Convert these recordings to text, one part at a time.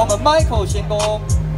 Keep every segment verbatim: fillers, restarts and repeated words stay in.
由我们 Michael 先攻。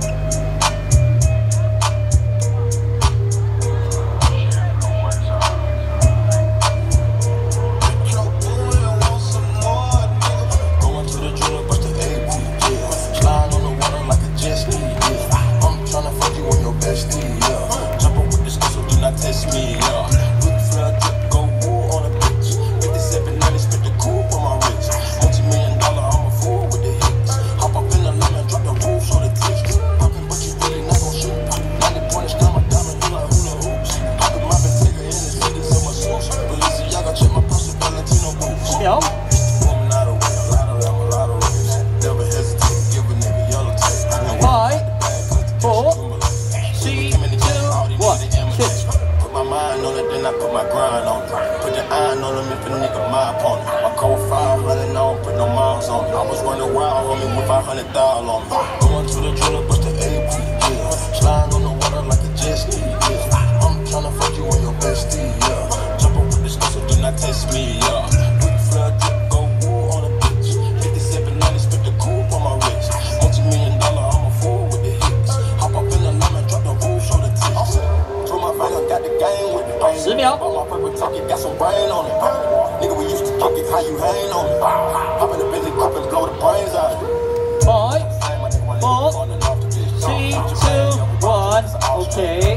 十秒。Five, four, three, two, one. Okay.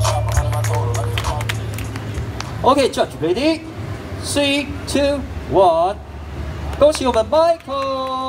Okay, judge ready. Three, two, one. 恭喜我们 Michael。